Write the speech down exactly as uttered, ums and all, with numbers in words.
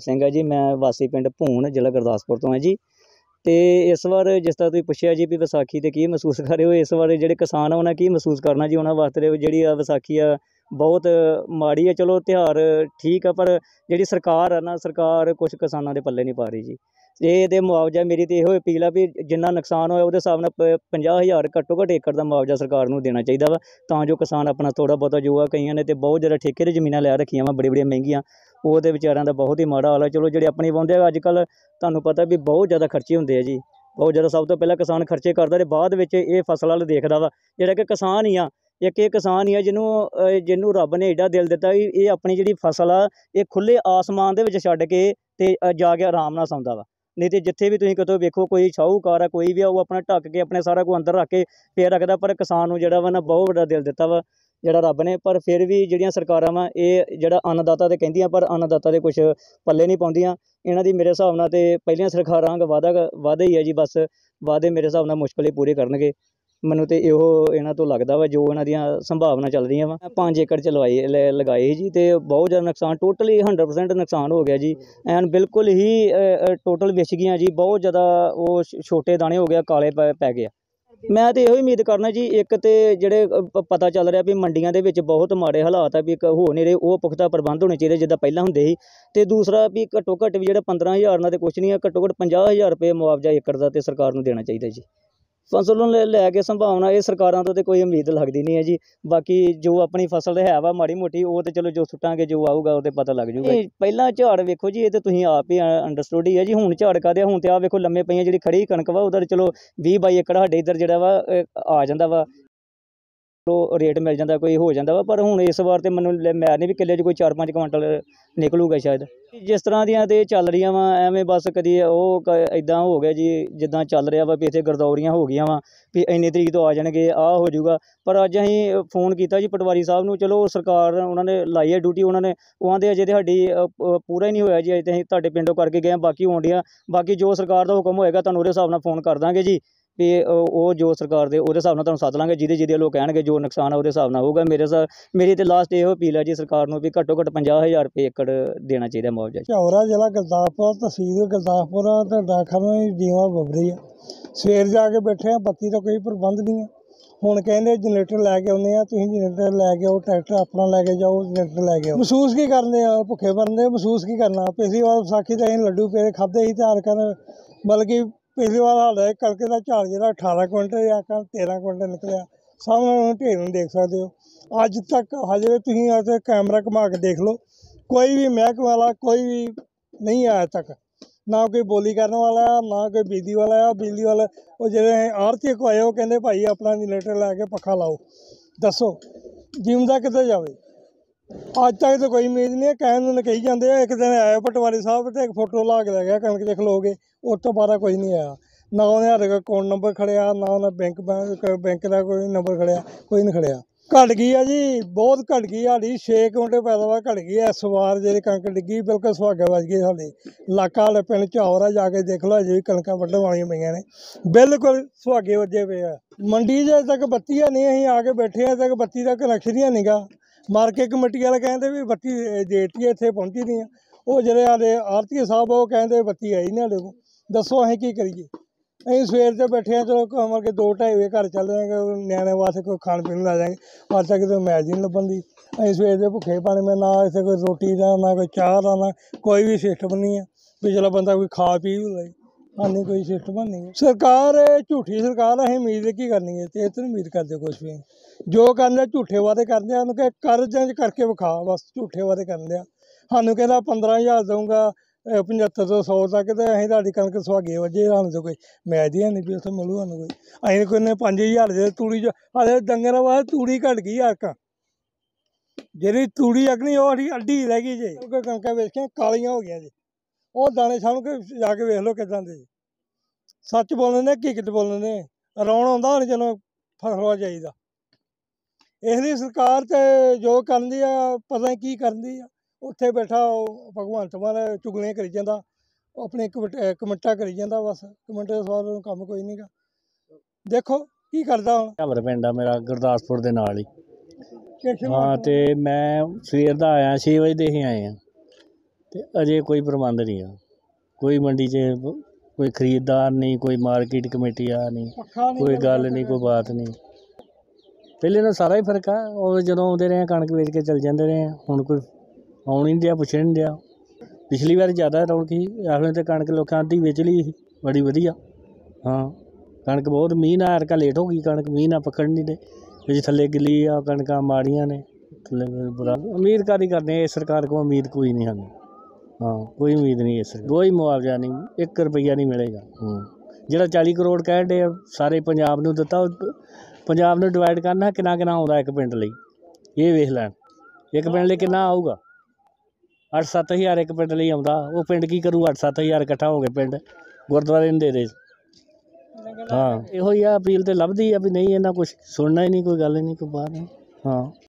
सिंह है जी। मैं वासी पिंड भून जिला गुरदासपुर तो है जी। तो इस बार जिस तरह तुसीं पुछया जी भी विसाखी ते की महसूस कर रहे हो, इस बार जिहड़े किसान आ उन्हें की महसूस करना जी। उन्होंने वास्ते जिहड़ी आ विसाखी आ बहुत माड़ी है। चलो त्यौहार ठीक है, पर जिहड़ी सरकार है ना, सरकार कुछ किसानों के पल्ले नहीं पा रही जी। ये ते मुआवजा मेरी तो इहो अपील आ भी जिन्ना नुकसान होया उहदे हिसाब नाल पचास हज़ार घट्टो घट्ट एकड़ का मुआवजा सरकार नूं देना चाहिए वा, तां जो किसान अपना थोड़ा बहुता जो आ, कईयां ने तो बहुत ज़्यादा ठेके ते जमीनां लै रखियां वा बड़ी बड़ियां महंगियां, वो तो बेचारियां दा बहुत ही माड़ा हाल है। चलो जिहड़े अपनी वाहुंदे अजकल तुहानूं पता भी बहुत ज़्यादा खर्चे हुंदे आ जी, बहुत ज़्यादा। सब तो पहला किसान खर्चे करदा ते बाद विच ये फसल वाल देखदा वा। जिहड़ा कि किसान ही आ, एक ये किसान ही है जिन्हों जिन्हों रब ने एडा दिल दिता भी ये अपनी जिहड़ी फसल आ ये खुले आसमान दे विच छड्ड के ते जाके आराम नाल सौंदा वा। नहीं तो जिथे भी तुसीं कितों वेखो कोई शाहूकार है कोई भी आ, वो अपना ढक के अपने सारा कुछ अंदर रख के फिर रखदा, पर किसान नूं जिहड़ा वा ना बहुत बड़ा दिल दिता वा जिहड़ा रब ने। पर फिर भी जिहड़ियां सरकारां वा ये जिहड़ा अन्नदाता ते कहिंदियां, पर अन्नदाता दे कुछ पल्ले नहीं पाउंदियां। इन्हां दी मेरे हिसाब नाल ते पहिलियां सरकारां वादा वादे ही है जी, बस वादे मेरे हिसाब नाल मुश्किल ही पूरे करनगे। मैनूं तो इहो इन्हां तो लगदा वा जो इन्हां दियां संभावना चल रही वा। पाँच एकड़ च लवाई लगाए जी, तो बहुत ज़्यादा नुकसान टोटली हंड्रड परसेंट नुकसान हो गया जी। एन बिल्कुल ही टोटल विछ गई जी, बहुत ज़्यादा वो छोटे दाने हो गया, काले पै पै गए। मैं तो यही उम्मीद करना जी, एक तो जिहड़े पता चल रहा भी मंडियां दे विच बहुत माड़े हालात है भी हो नहीं रहे, वो पुख्ता प्रबंध होने चाहिए जिद्दां पहलां हुंदे सी। ते दूसरा भी घट्टो घट्ट भी जिहड़ा पंद्रह हज़ार नाल ते कुछ नहीं है, घट्टो घट्ट पचास हज़ार रुपये मुआवजा एकड़ का तो सरकार नूं देना चाहिए जी। फसल नूं लैके संभावना ये सरकारां तो कोई उम्मीद लगती नहीं है जी। बाकी जो अपनी फसल है वा माड़ी मोटी वो तो चलो जो सुट्टांगे जो आऊगा वो तो पता लग जूगा। पहला झाड़ वेखो जी, ये तो तुसीं आप ही अंडरस्टूड ही है जी। हुण झाड़ कादे हुण ते आ वेखो लम्मे पईयां जिहड़ी खड़ी कणक वा उधर चलो बीस बाई एकड़ साडे इधर जिहड़ा वा आ जांदा वा, तो रेट मिल जाता कोई हो जाता वा। पर हुण इस बार तो मैनूं मैं नहीं भी किले च कोई चार पाँच क्विंटल निकलूगा शायद। जिस तरह दियां ते चल रही वा एवें बस कदी वो इदां हो गया जी जिद्दां चल रहा वा भी इत्थे गरदौरियां हो गई वा भी इन्नी तरीक तो आ जाणगे आ हो जूगा। पर अज असीं फोन किया जी पटवारी साहब नूं, चलो सरकार उन्होंने लाई है ड्यूटी, उन्होंने वो आंदे अजे तो साडी पूरा ही नहीं होया जी, अजे तो असीं तुहाडे पिंडों करके गए बाकी होण डिया। बाकी जो सरकार का हुक्म होएगा तुहानूं उहदे हिसाब नाल फोन कर दांगे जी भी वो जो सरकार दे उहदे हिसाब नाल तुहानूं सद्द लांगे, जिहदे जिहदे लोग कहणगे जो नुकसान है उहदे हिसाब नाल होगा। मेरे सा मेरी तो लास्ट इहो अपील है जी सरकार नूं भी घट्टो घट्ट पचास हज़ार रुपये एकड़ देना चाहिए मुआवजा। झौरा जिला गुरदासपुर, तहसील गुरदासपुर ते डाकखाना दीवा बबरी है। सवेर जाके बैठे हैं, बत्ती का कोई प्रबंध नहीं है। हुण कहंदे जनरेटर लैके आउने आ, तुसीं जनरेटर लैके आओ, ट्रैक्टर अपना लैके जाओ, जनरेटर लैके आओ। महसूस की करने आ, भुखे मरने, महसूस की करना। पिछली बार विसाखी ते असीं लड्डू पेड़े खाधे ही त्यार कर, बल्कि पिछली बार साडा कणक दा झाड़ जिहड़ा अठारह क्विंटल या तेरह क्विंटल निकलिया। सामने ढेर नूं देख सकदे हो। अज तक हजे तुसीं इत्थे कैमरा घुमा के देख लो, कोई भी महकमे वाला कोई भी नहीं आया तक, ना कोई बोली करने वाला ना कोई बिजली वाला आ। बिजली वाले वो जो आड़ती को आए वो कहते भाई अपना जनरेटर लैके पक्खा लाओ, दसो जीवदा कितने जाए। अज तक तो कोई उम्मीद नहीं है, कहन कही जाते हैं। एक दिन आए पटवारी साहब तो एक फोटो ला के लै गया कणक च खलो के, उस तो बाद कोई नहीं आया। ना उन्हें साढ़े कोल अकाउंट नंबर खड़िया, ना उन्हें बैंक बैंक का कोई नंबर खड़िया, कोई नहीं खड़िया। घट गई है जी, बहुत घट गई। साड़ी छे क्विंटल पैदावार घट गई है इस बार। जी कणक डिग्गी बिल्कुल सुहागे बज गई साढ़े इलाका वाले पिंड झौर है, जाके देख लो अजे भी कणक वड्ढण वालियां पईयां ने, बिल्कुल सुहागे वजे पे है। मंडी च अजे तक बत्ती है नहीं, असीं आके बैठे अजे तक बत्ती का कनैक्शन ही नहीं गा। मार्केट कमेटी वाले कहते भी बत्ती देती है, इत्थे पहुँची नहीं है। वो जेह्ड़े साढ़े आरती साहब वो कहते बत्ती आई नहीं हाले को, दसो असीं की करिए। असीं सवेर से बैठे हैं, चलो मतलब कि दो ढाई बजे घर चल जाएंगे, न्याणे वास्ते कोई खाण पीण ला जाएंगे। अज तक तो मैच नहीं लब्भन दी। असीं सवेर से भुखे पाने में, ना इत्थे कोई रोटी दा ना कोई चाह दा ना कोई भी सिस्टम नहीं है भी चलो बंदा कोई खा पी भी ले। सानूं कोई सिस्टम नहीं है। सरकार झूठी सरकार, असीं उम्मीद की करनी है, ते इत्थों उम्मीद करदे कुछ भी जो करदे झूठे वादे करदे हैं कि कर करके विखा, बस झूठे वादे करदे आ। सानूं कहंदा पंद्रह हज़ार दूंगा पचहत्तर तो सौ तक, तो असीं तुहाडी कणक सुहागे वजे, सानूं तो कोई मैच ही है नहीं भी उत्थे मिलू सानूं कोई। असीं कोई पंज हज़ार दे तूड़ी च हाले डंगर वास्ते तूड़ी घट गई अरक, जेह्ड़ी तूड़ी अगनी वो अड्डी अड्डी रह गई जी। कणकां वेचियां कालियां हो गई जी, वो दाने सानूं जाके वेख लो किदां दे। सच बोलने ने हकीकत बोलने ने रौन आउंदा हुण, चलो फसला चाहिदा। इसलिए सरकार ते जो करदी आ पता नहीं की करदी आ। उत्थे बैठा भगवंत मान चुगलियां करी जांदा, अपनी कमेंटा करी जांदा, बस कमेंटे दे सवाल कम्म कोई नहीं गा। देखो की करदा हुण। ढाबर पिंड आ मेरा गुरदासपुर दे नाल ही। हाँ तो मैं सवेर दा आया छे बजे दे ही आए हैं, ਤੇ ਅਜੇ ਕੋਈ ਪ੍ਰਬੰਧ ਨਹੀਂ ਆ। ਕੋਈ ਮੰਡੀ 'ਚ ਕੋਈ ਖਰੀਦਦਾਰ ਨਹੀਂ, ਕੋਈ ਮਾਰਕੀਟ ਕਮੇਟੀ ਆ ਨਹੀਂ, ਕੋਈ ਗੱਲ ਨਹੀਂ, ਕੋਈ ਬਾਤ ਨਹੀਂ। ਪਹਿਲੇ ਨਾਲ ਸਾਰਾ ਹੀ ਫਰਕ ਆ। ਉਹ ਜਦੋਂ ਆਉਂਦੇ ਰਹੇ ਕਣਕ ਵੇਚ ਕੇ ਚਲ ਜਾਂਦੇ ਰਹੇ, ਹੁਣ ਕੋਈ ਆਉਣ ਹੀ ਨਹੀਂ ਡਿਆ, ਪੁੱਛਣ ਨਹੀਂ ਡਿਆ। ਪਿਛਲੀ ਵਾਰ ਜ਼ਿਆਦਾ ਰੌਣਕ ਸੀ, ਇਸ ਵੇਲੇ ਤਾਂ ਕਣਕ ਲੋਕਾਂ ਅੱਧੀ ਵੇਚ ਲਈ ਸੀ, ਬੜੀ ਵਧੀਆ। ਹਾਂ, ਕਣਕ ਬਹੁਤ ਮੀਂਹ ਨਾਲ ਐਰਕਾ ਲੇਟ ਹੋ ਗਈ, ਕਣਕ ਮੀਂਹ ਨਾਲ ਪੱਕਣ ਨਹੀਂ ਦੇ ਵਿੱਚ ਥੱਲੇ ਗਿੱਲੀ ਆ, ਕਣਕਾਂ ਮਾੜੀਆਂ ਨੇ ਥੱਲੇ ਬੁਰਾ। ਉਮੀਦ ਕਾਹਦੀ ਕਰਦੇ ਇਸ ਸਰਕਾਰ ਕੋਲ, ਉਮੀਦ ਕੋਈ ਨਹੀਂ ਸਾਨੂੰ। ਹਾਂ, ਕੋਈ ਉਮੀਦ ਨਹੀਂ ਇਸ ਕੋਈ ਮੁਆਵਜ਼ਾ ਨਹੀਂ, ਇੱਕ ਰੁਪਈਆ ਨਹੀਂ ਮਿਲੇਗਾ। ਜਿਹੜਾ ਚਾਲੀ ਕਰੋੜ ਕਹਿਣ ਡੇ ਸਾਰੇ ਪੰਜਾਬ ਨੂੰ ਦਿੱਤਾ, ਉਹ ਪੰਜਾਬ ਨੂੰ ਡਿਵਾਈਡ ਕਰਨਾ ਕਿੰਨਾ ਕਿੰਨਾ ਆਉਂਦਾ ਇੱਕ ਪਿੰਡ ਲਈ, ਇਹ ਵੇਖ ਲੈਣ। ਇੱਕ ਪਿੰਡ ਲਈ ਕਿੰਨਾ ਆਊਗਾ? ਅੱਠ ਸੱਤ ਹਜ਼ਾਰ ਇੱਕ ਪਿੰਡ ਲਈ ਆਉਂਦਾ। ਉਹ ਪਿੰਡ ਕੀ ਕਰੂ? ਅੱਠ ਸੱਤ ਹਜ਼ਾਰ ਇਕੱਠਾ ਹੋ ਗਏ ਪਿੰਡ ਗੁਰਦੁਆਰੇ ਨੂੰ ਦੇ ਦੇ। ਹਾਂ, ਇਹੋ ਹੀ ਆ, ਅਪੀਲ ਤਾਂ ਲੱਭਦੀ ਆ ਵੀ ਨਹੀਂ, ਇਹਨਾਂ ਕੁਛ ਸੁਣਨਾ ਹੀ ਨਹੀਂ, ਕੋਈ ਗੱਲ ਹੀ ਨਹੀਂ, ਕੋਈ ਬਾਤ ਨਹੀਂ। ਹਾਂ।